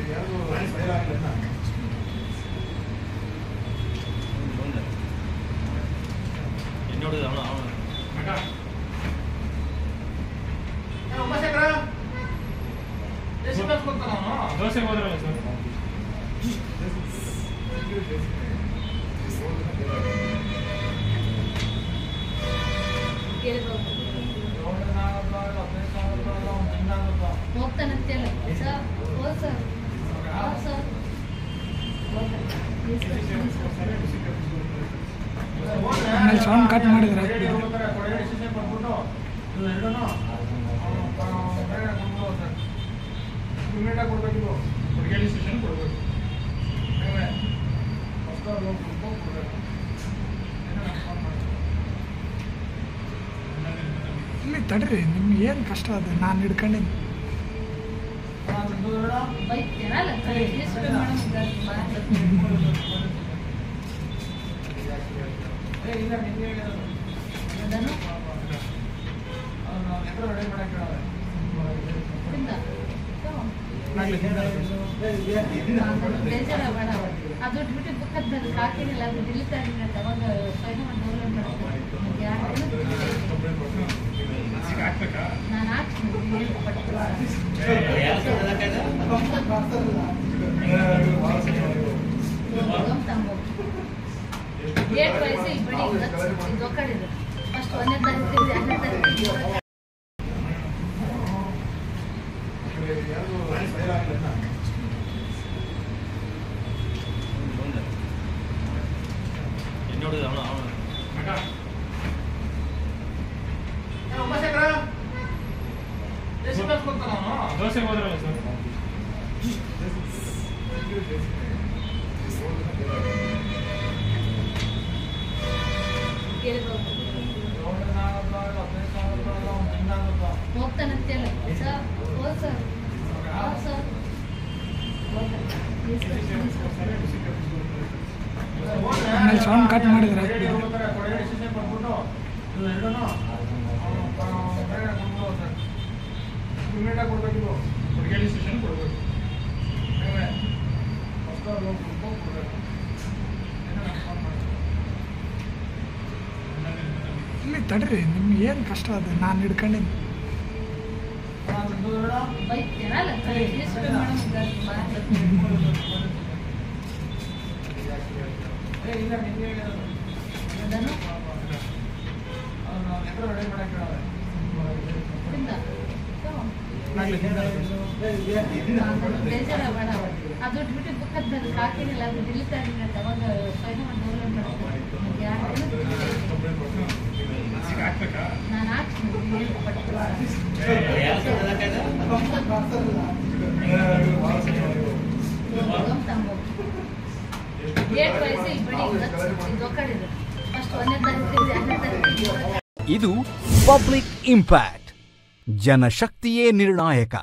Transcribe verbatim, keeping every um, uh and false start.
ದೋಸೆ ಹೋದ್ರಲ್ಲ ಸರ್ ಹೋಗ್ತಾನಂತೆಲ್ಲ ಸರ್ ಹೋದ್ ಸರ್ ಸರ್ ಆಮೇಲೆ ಸೌಂಡ್ ಕಟ್ ಮಾಡಿದ್ರೆ ಕೊಡಬೇಕು ಹುಡುಗೇಳಿ ಸ್ಟೇಷನ್ ಕೊಡಬೇಕು ಇಲ್ಲಿ ತಡ್ರಿ ನಿಮ್ಗೆ ಏನು ಕಷ್ಟ ಅದು ನಾನು ಹಿಡ್ಕೊಂಡಿನಿ ಬೈತೇನಲ್ಲ ಬೇಜಾರ ಬೇಡ ಅದು ಡ್ಯೂಟಿ ಬುಕ್ಕದ ಹಾಕಿನಿಲ್ಲ ಅದು ಡಿಲೀಟ್ ಆಗಿಲ್ಲ ಅವಾಗ ಸೈನ್ ಮಾಡಿ ಡೌನ್ಲೋಡ್ ಮಾಡ್ತೀನಿ ನಾನು ಹಾಕ್ತೀನಿ ಡೇಟ್ ವೈಸ್ ಈ ಬಡಿ ಇದು ಕಡಿದು ಫಸ್ಟ್ ಒಂದನೇ ತಾರೀಕು ಎರಡನೇ ತಾರೀಕು ದೋಸೆ ಹೋದ್ರಲ್ಲ ಸರ್ ಹೋಗ್ತಾನಂತೆಲ್ಲ ಸರ್ ಹೋದ್ ಸರ್ ಸರ್ ಆಮೇಲೆ ಸೌಂಡ್ ಕಟ್ ಮಾಡಿದ್ರೆ ಕೊಡಬೇಕು ಹುಡುಗೇಳಿ ಸ್ಟೇಷನ್ ಕೊಡಬೇಕು ಇಲ್ಲಿ ತಡ್ರಿ ನಿಮ್ಗೆ ಏನು ಕಷ್ಟ ಅದು ನಾನು ಹಿಡ್ಕೊಂಡಿನಿ ಬೈತೇನಲ್ಲ ಬೇಜಾರ ಬೇಡ ಅದು ಡ್ಯೂಟಿ ಬುಕ್ಕದ ಹಾಕಿನಿಲ್ಲ ಅದು ಡಿಲೀಟ್ ಆಗಿಲ್ಲ ಅವಾಗ ಸೈನ್ ಮಾಡಿ ಡೌನ್ಲೋಡ್ ಮಾಡ್ತೀನಿ ನಾನು ಹಾಕ್ತೀನಿ ಡೇಟ್ ವೈಸ್ ಈ ಬಡಿ ಇದು ಕಡಿದು ಫಸ್ಟ್ ಒಂದನೇ ತಾರೀಕು ಎರಡನೇ ತಾರೀಕು ಇದು ಪಬ್ಲಿಕ್ ಇಂಪ್ಯಾಕ್ಟ್. ಜನಶಕ್ತಿಯೇ ನಿರ್ಣಾಯಕ.